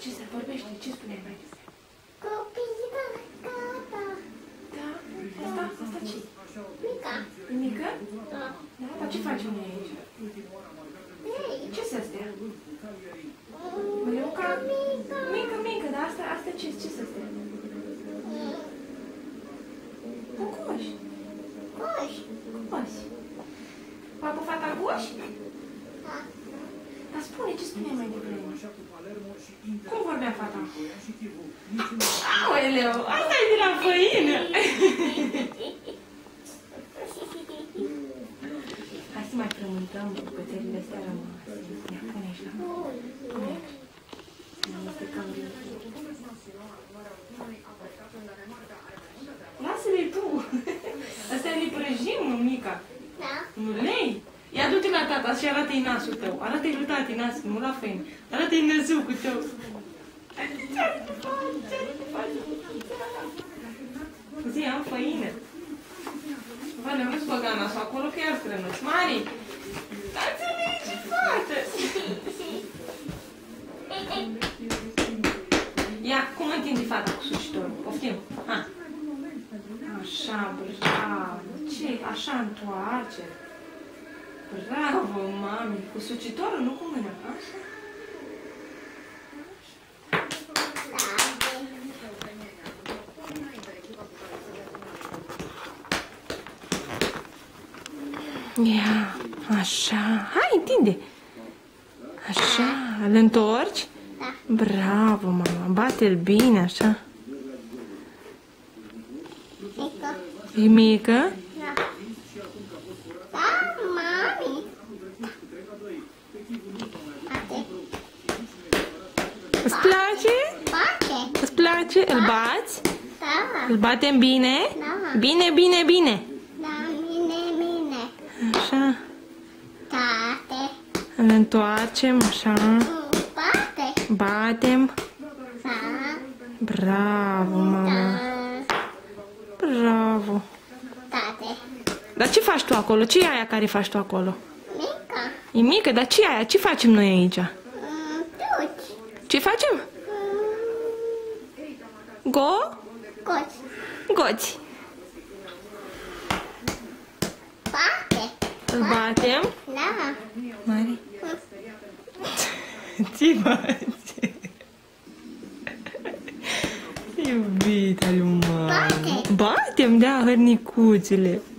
Ce să vorbește? Ce spuneai mai devreme? Copiii de gata. Da? Asta ce? Mica. E mică? Da. Da? Dar ce facem noi aici? Ei. Ce să astea? Mica, mica. Mică, dar asta ce să astea? Cocoși. Coși. Coși. Papă, fata coși? Da. Dar spune, ce spuneai mai devreme? Cum vorbea fata? Aoleu, asta e de la făină! Hai să mai frământăm bucățările astea rămase. Ia, pune aici la pune aici. Să ne amestecăm din lasă-le tu! Astea le prăjim, mica. Da. Nu lei? Ia du-te la tata și arată-i nasul tău. Arată-i lui tati nasul, nu la făină. Arată-i năzucul tău. Zi, am făină. Bă, ne-am vrut să băga nasul acolo, că iar strănuți. Mari, dați-ne aici, fată! Ia, cum întinde fata cu sucitorul? Poftim? Ha. Așa, bravo. Ce? Așa întoarce. Bravo, mami. Cu sucitorul, nu cu mâna. Așa. Ia, așa. Hai, întinde. Așa, îl întorci? Da. Bravo, mama. Bate-l bine, așa. Mica. E mică? Da. Da, mami. Ate. Îți place? Bate. Îți place? Îl bați? Da. Îl batem bine? Da. Bine, bine, bine. Da, mine. Așa. Tate. Îl întoarcem, așa. Bate. Batem. Da. Bravo, mama. Bravo. Tate. Dar ce faci tu acolo? Ce e aia care faci tu acolo? Mica. E mică, dar ce e aia? Ce facem noi aici? Tuci. Ce facem? Coci. Goți. Bate. Îl batem. Da. Mari. Ce faci? Iubita lui mama. Bate. Batem, da, hărnicuțele.